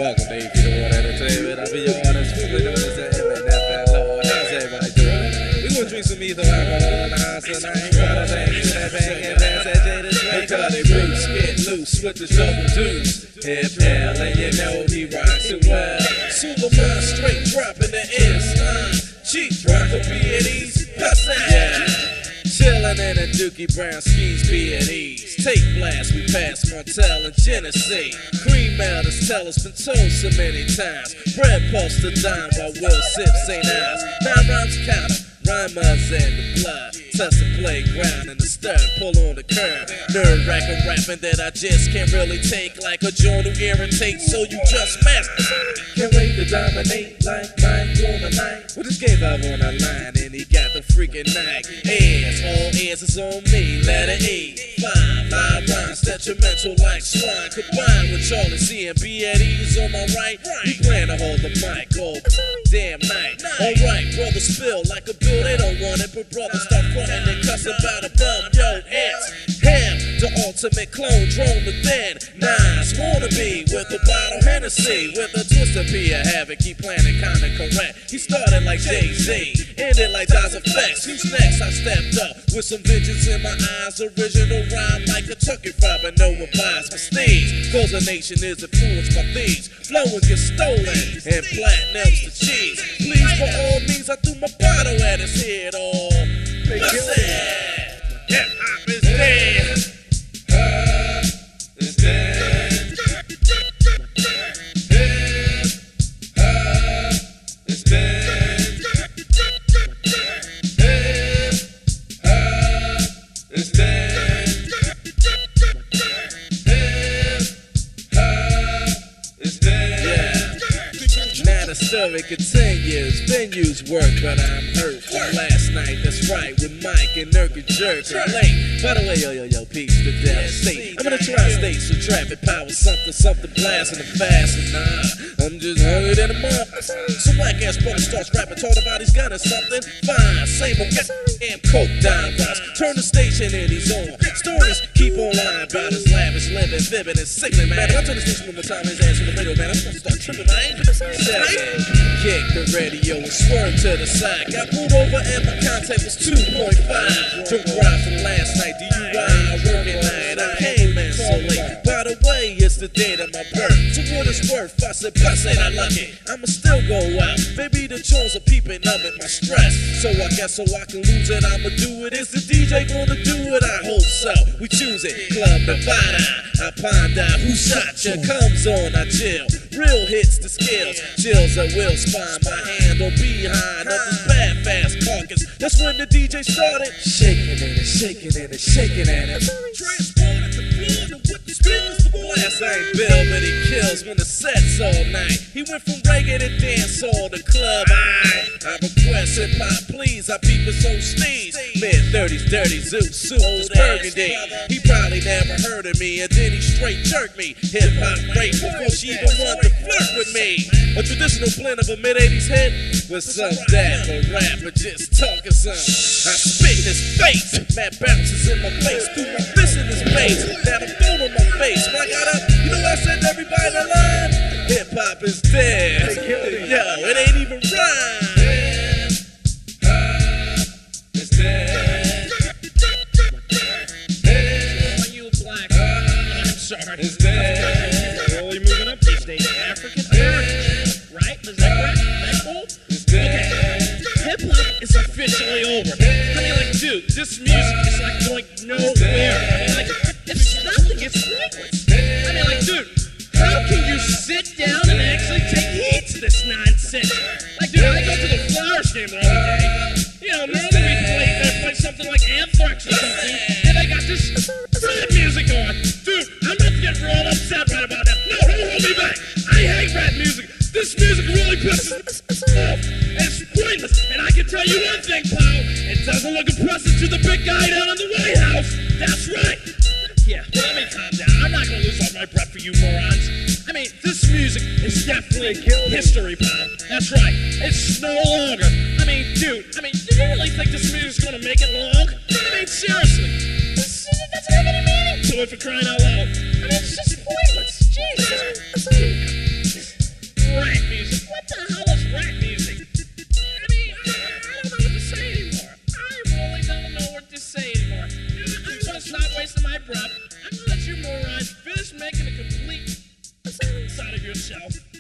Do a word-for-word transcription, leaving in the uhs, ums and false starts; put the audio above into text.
Welcome to E P The World Entertainment. I'll be your artist, formerly known as the M N F Fat Lord. How's everybody doing tonight? We gonna drink some ether alcohol in the house tonight. Bada bang, bada bang, and dance at Jada's Way. Cause Bruce get loose with the double deuce. Hip hell, and you know he rocks it well. Superman straight dropping the ears. Uh, cheap rock for B and E's. Plus that. Yeah. Chillin' in a Dookie Brown skis B and E's. Take blast, we pass Martell and Genesee. Cream elders tell us been told so many times. Bread post the dime while Will sips Saint Ives. Nine rhymes counter, rhymers and the blood. Touch the playground and the stir, pull on the curb. Nerd rackin' rapping that I just can't really take. Like a joint who irritates, so you just master. Can't wait to dominate like Mike on the night. Well, this gave up on the line and he got the freaking night. Airs, all ears is on me, letter E. Fine, live rhymes, detrimental like swine. Combined with Charlie C and B and E's on my right. We plan to hold the mic all damn night. Alright, brothers spill like a bill, they don't want it, but brothers start frontin' and cuss about a bum. Yo, it's him, the ultimate clone, drone to then. Nines wanna be with a bottle Hennessy, with a twist of P of Havoc. He planning kinda correct. He started like Jay-Z, ended like Dice Effects. Who's next? I stepped up with some vengeance in my eyes. Original rhyme like a turkey fry, but no one buys my steeds. Cause the nation is influenced by thieves. Flowing gets stolen and platinum's the cheese. Please, for all means, I threw my bottle at his head. All bust it. Hip hop is dead. Hip is dead. Hip hop is dead. Hip hop is dead. Hip hop is dead. Yeah. Now the story continues. Venues work, but I'm hurt from last night. That's right, with Mike and Nurkin Jerk. I'm late. By the way, yo, yo, yo, peace to Dallas State. I'm in the tri-state, so traffic power, something, something blasting and fast. And nah, I'm just hungry than a mom. Some whack ass brother starts rapping, talking about his gun or something. Fine, same old goddamn coke dime rocks. Turn the station and he's on. Stories keep on lying about his lavish living, vivid and sickening, man. I turn the station one more time, his ass on the radio, man. I'm supposed to start tripping, man. Kick the radio and swerve to the side. Got pulled over and my contact was two point five. Drunk ride from last night, D U I, working night. I came in so late. By the way, it's the date of my birth. So what it's worth, I said, bless it, I love it. I'ma still go out. Maybe the chores are peeping up at my stress. So I guess so I can lose it, I'ma do it. Is the D J gonna do it? I hope so. We choose it. Club Nevada. I ponder who shot you. Comes on, I chill. Real hits the skills. Chills at will spine. My hand on behind of this bad fast carcass. That's when the D J started shaking it and shaking it and shaking it. Transported the floor to what the speakers to blast. I ain't Bill, but he kills when the set's all night. He went from reggae to dancehall to club. I, I request hip hop, please. I peep his own steez. Mid thirties, dirty Zeus, suits burgundy. He probably never heard of me, and then he straight jerked me. Hip hop great before she even wanted to flirt with me. A traditional blend of a mid eighties hit with some dapper rapper just talking some. I spit in his face, mad bounces in my face, threw my fist in his face. Now the phone on my face. When I got up, you know what I said to everybody in the line? Hip hop is dead. Yo, it ain't even rhyme. Hip hop is dead. Hip you black. I'm sorry. Is dead. Slowly moving up these days. African American, right? Is that correct? That cool? Is dead. Okay. Hip hop is officially over. I mean, like, dude, this music is like going nowhere. I mean, like, it's nothing. It's pointless. I mean, like, dude, how can you sit down and actually take heed to this nonsense? Like, dude, I go to the Flowers game the other day. You know, normally we play, they play something like Anthrax or something, and they got this rap music on. Dude, I'm about to get real upset right about that. No, don't hold me back. I hate rap music. This music really pisses me off. It's pointless. And I can tell you one thing, pal. It doesn't look impressive to the big guy down in the White House. That's right. Yeah, let me calm down. I'm not going to lose all my breath for you morons. I mean, this music is definitely history, pal. That's right. It's no longer. I mean, dude, I mean, do you really think this music's going to make it long? I mean, seriously. This, it doesn't have any meaning to it, for crying out loud. I mean, it's just pointless. Jesus. pipe drop, I'm gonna let you morons finish making a complete ass out of yourself.